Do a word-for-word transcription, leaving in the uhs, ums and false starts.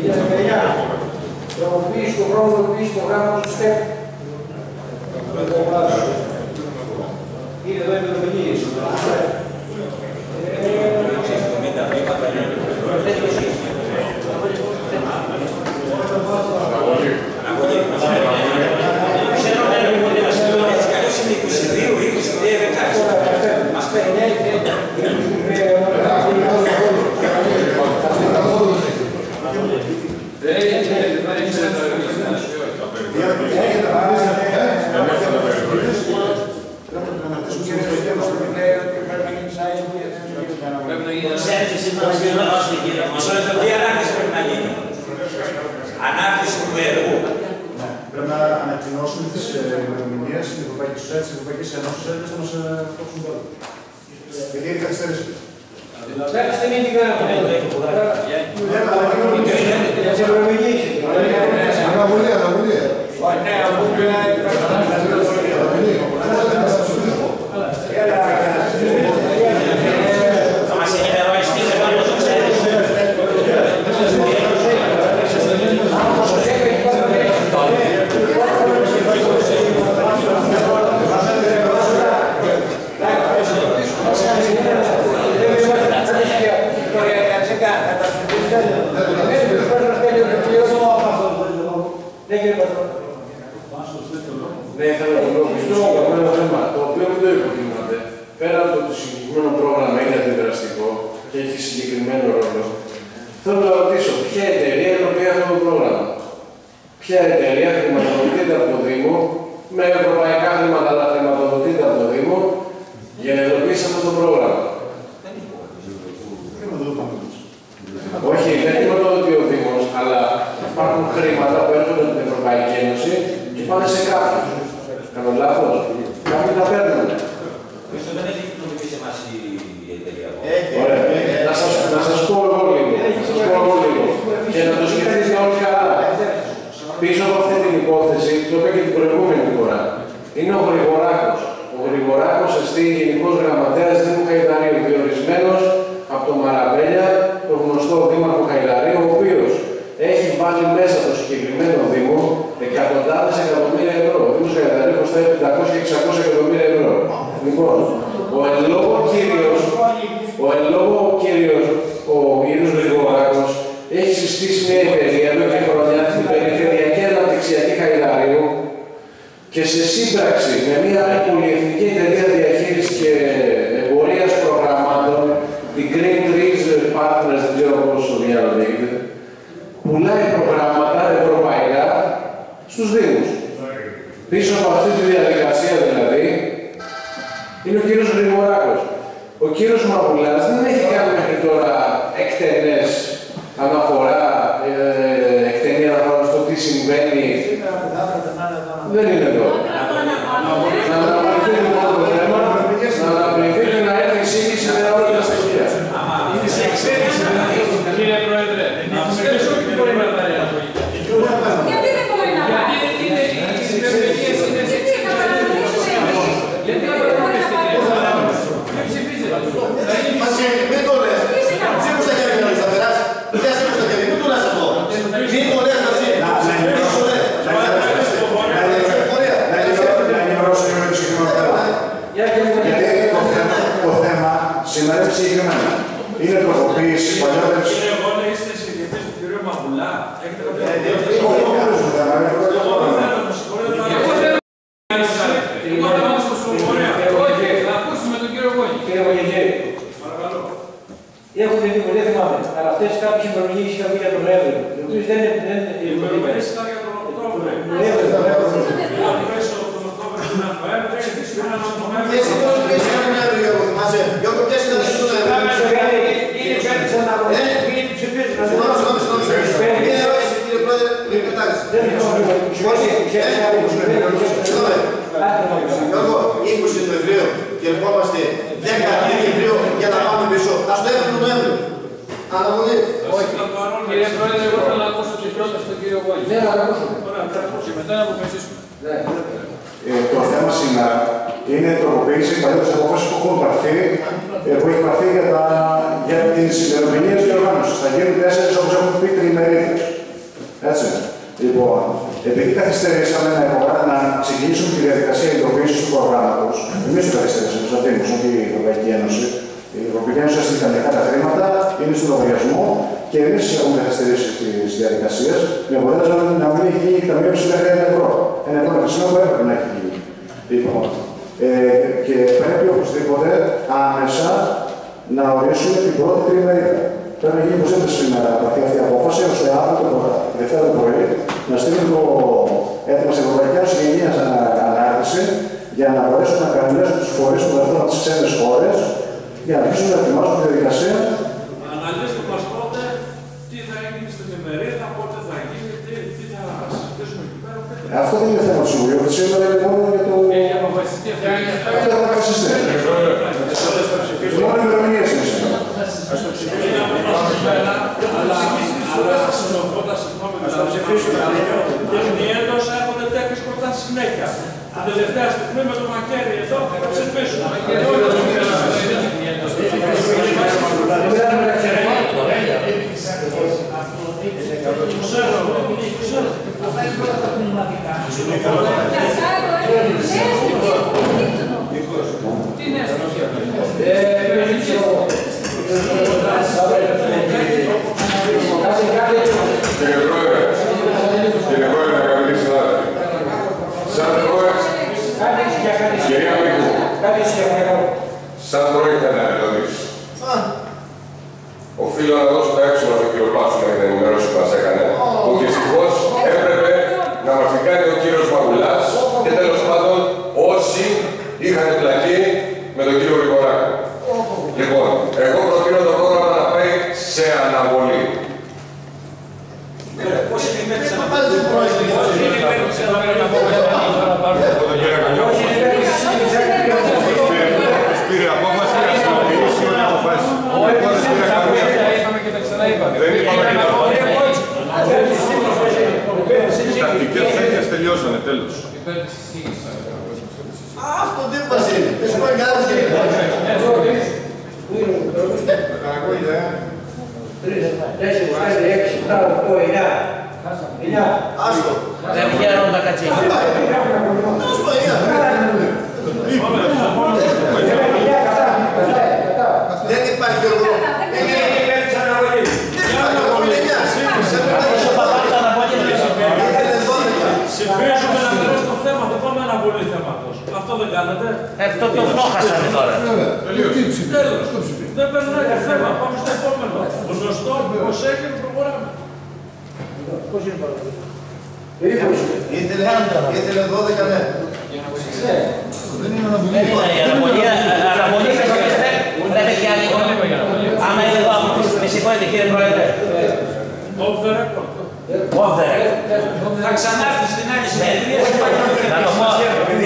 χιλιάδες δεκαεννιά. Τροποποίηση του χρόνου τροποποίηση του προγράμματος ΣΤΕΠ. Είναι εδώ οι ημερομηνίες. Ανάπτυξη του έργου. Πρέπει να ανακοινώσουμε τις ημερομηνίες της Ευρωπαϊκής Ένωσης και να μας κόψουν τώρα. Γιατί έχει καθυστέρηση. Δεν είναι την γραμμή. Για τις ημερομηνίες. Αναβολή, αναβολή. Ναι, αφού Θα μας ενημερώσεις επάνω το ξέρεις. Ναι, θέλω να το πιστώ από ένα θέμα το οποίο μην το υποτιμάτε. Πέρα από το συγκεκριμένο πρόγραμμα είναι αντιδραστικό και έχει συγκεκριμένο ρόλο. Θέλω να ρωτήσω, ποια εταιρεία υλοποιεί αυτό το πρόγραμμα. Ποια εταιρεία χρηματοδοτείται από το Δήμο, με ευρωπαϊκά χρήματα αλλά χρηματοδοτείται από το Δήμο, για να υλοποιήσει αυτό το πρόγραμμα. Όχι, δεν χρηματοδοτεί ο Δήμος, αλλά υπάρχουν χρήματα που έρχονται από την Ευρωπαϊκή Ένωση και πάνε σε κάποιους. Κάνω λάθος. Κάποιοι τα παίρνουν. Αυτό δεν έχει χρηματοδοτήσει σε εμάς η εταιρεία. Ωραία. Να σας, να σας πω εγώ λίγο. Να σας πω εγώ λίγο. Και να το σκεφτείτε όλοι καλά. Πίσω από αυτή την υπόθεση, το είπα και την προηγούμενη φορά, είναι ο Γρηγοράκος. Ο Γρηγοράκος εστί Γενικός Γραμματέας Δήμου Χαϊδαρίου, διορισμένος από το Μαραβέλια, το γνωστό Δήμαρχο Χαϊδαρίου, ο οποίος έχει βάλει μέσα το συγκεκριμένο Δήμο εκατοντάδες εκατομμύρια ευρώ. Ο Δήμος Χαϊδαρίου κοστάει πεντακόσια και εξακόσια εκατομμύρια ευρώ. Λοιπόν, ο εν λόγω κύριος, ο εν λόγω κύριος, ο κύριος Γρηγοράκος, έχει συστήσει μια εταιρεία εδώ και χρόνια στην Περιφερειακή Αναπτυξιακή Χαϊδαρίου και σε σύμπραξη με μια πολυεθνική εταιρεία διαχείρισης και εμπορίας προγραμμάτων, την Green Trees Partners, δεν ξέρω πώς το διάλογο λέγεται, πουλάει προγράμματα ευρωπαϊκά στους Δήμους. Πίσω από αυτή τη διαδικασία δηλαδή, είναι ο κύριος Γρηγοράκος. Ο κύριος Μαβουλάς δεν έχει κάνει μέχρι τώρα εκτενές αναφορά, ε, εκτενή αναφορά στο τι συμβαίνει. Δεν είναι εδώ. Να αναπληθεί λοιπόν το θέμα, να αναπληθεί και να έρθει εισήγηση με όλα τα στοιχεία. Κύριε Πρόεδρε, να αφαιρέσω όχι την μπορεί να τα λέει. Γιατί δεν μπορεί να πάει. Γιατί είναι οι συμπεριφερειές είναι σε γιατί δεν μπορεί να δεν ψηφίζεται. Μην το λες. Σήκω στα χέρια να περάσει. Για σήκω στα χέρια. Μην το λες αυτό. Μην το λες εσύ. Να ενημερώσω και με το συγκεκριμένο θέμα. Γιατί το θέμα σήμερα είναι συγκεκριμένα. Είναι τροποποίηση παλιότερης. Κύριε Γόνε, είστε συγκεκριτές του κυρίου Μαβουλά. Έχετε κάποια εγώ θα πάω στο Σοβορέα. Όχι, θα ακούσουμε τον κύριο Γόνη. Κύριε Γονικέ, έχουν δει, δεν θυμάμαι, αλλά αυτές κάποιες ημερομηνίες είχαν πει για τον Νοέμβριο. Οι δεν είναι... Οι ημερομηνίες ήταν για τον Οκτώβριο. Αν πέσω τον Οκτώβριο του Νοέμβριο, έχει φύσει έναν Νοέμβριο. Εσύ πώς πες έναν Νοέμβριο, Γιώργο, θυμάσαι. Γιώργο, ποιες ήταν τις του Νοέμβριο. Είναι κάτι σαν να βγει ψηφίζουν. Συγγνώμη, συγγνώμη, συγγνώμη. Μία ερώτηση, κύριε Πρόεδρε, μην πετάξεις. Γιώργο, είκοσι Νοεμβρίου και ερχόμαστε δέκα Δεκεμβρίου για να πάμε πίσω. Ας το έφερε τον Νοέμβριο. Αναβολή. Κύριε Πρόεδρε, εγώ θέλω να ακούσω την πρόταση του κύριου Γόνη. Ναι, να ακούσουμε. Ωραία, και μετά να αποφασίσουμε. Το θέμα σήμερα είναι τροποποίηση παλιότερη απόφαση που έχουν πάρθει, που έχει πάρθει για, τα, για τις ημερομηνίες διοργάνωσης. Θα γίνουν τέσσερις, όπως έχουν πει, τριημερίδες. Έτσι. Λοιπόν, επειδή καθυστερήσαμε να, να ξεκινήσουμε τη διαδικασία υλοποίησης του προγράμματος, εμείς το καθυστερήσαμε, στο Δήμος, όχι η Ευρωπαϊκή Ένωση. Η Ευρωπαϊκή Ένωση έστειλε τα μερικά τα χρήματα, είναι στο λογαριασμό και εμείς έχουμε καθυστερήσει τις διαδικασίες με αποτέλεσμα να μην έχει γίνει καμία μέχρι ένα ευρώ. Ένα ευρώ χρησιμό που έπρεπε να έχει γίνει. Λοιπόν, ε, και πρέπει οπωσδήποτε άμεσα να ορίσουμε την πρώτη τριμερίδα. Πρέπει να γίνει υποστήριξη σήμερα αυτή η απόφαση, ώστε αύριο το Δευτέρα το πρωί να στείλουν το έτοιμο στην Ευρωπαϊκή Ένωση για μια ανάρτηση για να μπορέσουν να καλέσουν τους φορείς που έρθουν από τις ξένες χώρες για να αρχίσουν να ετοιμάσουν τη διαδικασία. Αναλύστε μας τότε τι θα γίνει στην ημερίδα, πότε θα γίνει, τι, τι θα συζητήσουμε εκεί πέρα. Αυτό δεν είναι θέμα του Συμβουλίου. Σήμερα είναι μόνο για το. Για να αποφασιστεί αυτό. Αυτό θα αποφασιστεί. Μόνο ημερομηνίες είναι σήμερα. Ας το ψηφίσουμε. Αλλά συνοφώντας συγγνώμη με τα ψηφίσουμε. Και μιέντος έρχονται τέτοιες προτάσεις συνέχεια. Την τελευταία στιγμή με το μακέρι εδώ θα το ψηφίσουμε. Κύριε Πρόεδρε, κύριε Πρόεδρε, αγαπητοί συνάδελφοι, σαν πρόεδρε, κυρία Μίκου, σαν πρόεδρε να ερωτήσω. Οφείλω να δώσω τα έξοδα στον κύριο Πάσουνα για την ενημέρωση που μας έκανε, που δυστυχώς έπρεπε να μας την κάνει ο κύριος Μαγουλάς και τέλος πάντων όσοι είχαν εμπλακεί με τον κύριο Γρηγοράκη. Λοιπόν, εγώ προτείνω το πρόγραμμα να πάει σε αναβολή. Πώς είναι η μέρη της αναβολής. Πήρε απόφαση να συναντήσει όλη αποφάση. Δεν είπαμε και τα Οι τακτικές τέτοιες τελειώσανε, τέλος. Αυτό τι μας είναι. Δεν σου πάει κανένας και τρεις, τέσσερις, πέντε, έξι, επτά, οκτώ, εννιά. εννιά. Άστο. Δεν βγαίνουν τα κατσίκια. Άστο, εννιά. Δεν υπάρχει ο λόγος. Δεν υπάρχει ο λόγος. εννιά. Συμφέρουμε να περάσει το θέμα, δεν πάμε να βολεί θέματος. Αυτό δεν κάνετε. Αυτό το φτώχασανε τώρα. Τέλος. Δεν περνάει το θέμα, πάμε στο επόμενο. Γνωστό, προσέχει και προχωράμε. Πώς είναι παραδείγμα. Ήθελε δώδεκα, ναι. Δεν είναι η αναβολή. Δεν έχει άλλη. Άμα είναι εδώ, με συγχωρείτε κύριε Πρόεδρε. Off the record. Off the record. Θα ξανάρθει στην άλλη συνεδρία. Να το πω.